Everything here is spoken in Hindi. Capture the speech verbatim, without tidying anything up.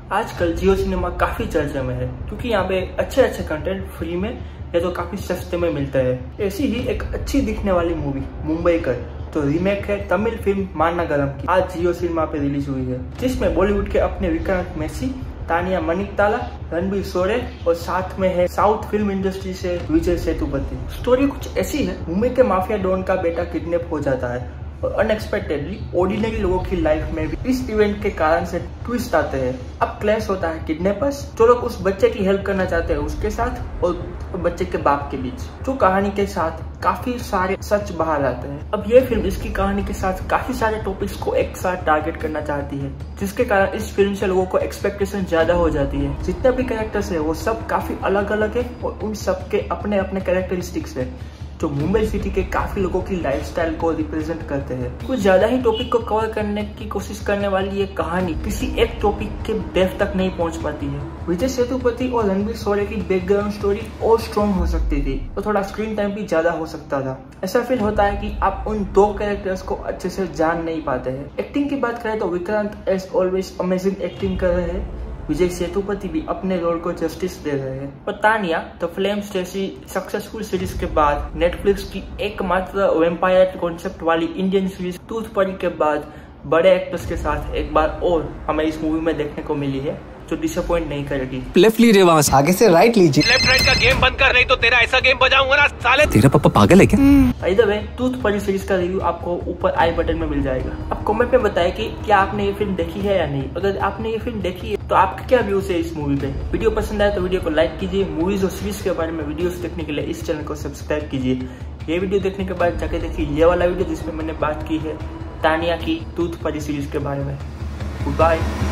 आजकल जियो सिनेमा काफी चर्चा में है क्योंकि यहाँ पे अच्छे अच्छे कंटेंट फ्री में या तो काफी सस्ते में मिलता है। ऐसी ही एक अच्छी दिखने वाली मूवी मुंबईकर तो रीमेक है तमिल फिल्म मान्नागरम की, आज जियो सिनेमा पे रिलीज हुई है, जिसमें बॉलीवुड के अपने विक्रांत मैसी, तानिया मणिकताला, रणबीर शोरे और साथ में है साउथ फिल्म इंडस्ट्री से विजय सेतुपति। स्टोरी कुछ ऐसी है, मुंबई के माफिया डॉन का बेटा किडनैप हो जाता है और अनएक्सपेक्टेडली ऑर्डिनरी लोगों की लाइफ में भी इस इवेंट के कारण से ट्विस्ट आते हैं। अब क्लैश होता है किडनैपर्स जो लोग उस बच्चे की हेल्प करना चाहते हैं उसके साथ और बच्चे के बाप के बीच, जो कहानी के साथ काफी सारे सच बाहर आते हैं। अब ये फिल्म इसकी कहानी के साथ काफी सारे टॉपिक्स को एक साथ टारगेट करना चाहती है, जिसके कारण इस फिल्म से लोगों को एक्सपेक्टेशन ज्यादा हो जाती है। जितने भी कैरेक्टर्स है वो सब काफी अलग अलग है और उन सबके अपने अपने कैरेक्टरिस्टिक्स है जो मुंबई सिटी के काफी लोगों की लाइफस्टाइल को रिप्रेजेंट करते हैं। कुछ ज्यादा ही टॉपिक को कवर करने की कोशिश करने वाली ये कहानी किसी एक टॉपिक के डेप्थ तक नहीं पहुंच पाती है। विजय सेतुपति और रणबीर शोरे की बैकग्राउंड स्टोरी और स्ट्रॉन्ग हो सकती थी तो थोड़ा स्क्रीन टाइम भी ज्यादा हो सकता था। ऐसा फील होता है कि आप उन दो कैरेक्टर्स को अच्छे से जान नहीं पाते हैं। एक्टिंग की बात करें तो Vikrant as always amazing acting कर रहे हैं, विजय सेतुपति भी अपने रोल को जस्टिस दे रहे हैं और तानिया द फ्लेम्स जैसी सक्सेसफुल सीरीज के बाद नेटफ्लिक्स की एकमात्र वैम्पायर कॉन्सेप्ट वाली इंडियन सीरीज टूथ परी के बाद बड़े एक्टर्स के साथ एक बार और हमें इस मूवी में देखने को मिली है जो डिसअपॉइंट नहीं करेगी। लेफ्ट लीजिए, वहाँ से आगे से राइट लीजिए। लेफ्ट राइट का गेम बंद कर, नहीं तो तेरा ऐसा गेम बजाऊंगा ना साले। तेरा पापा पागल है क्या? By the way tooth Pari series का रिव्यू आपको ऊपर आई बटन में मिल जाएगा। आप कमेंट में बताएं कि क्या आपने ये फिल्म देखी है या नहीं। अगर आपने ये फिल्म देखी है तो आपके क्या व्यूज है इस मूवी पे। वीडियो पसंद आए तो वीडियो को लाइक कीजिए। मूवीज और सीरीज के बारे में वीडियोस देखने के लिए इस चैनल को सब्सक्राइब कीजिए। ये वीडियो देखने के बाद जाके देखिए ये वाला वीडियो जिसमें मैंने बात की है तानिया की टूथ परी सीरीज के बारे में। Good bye.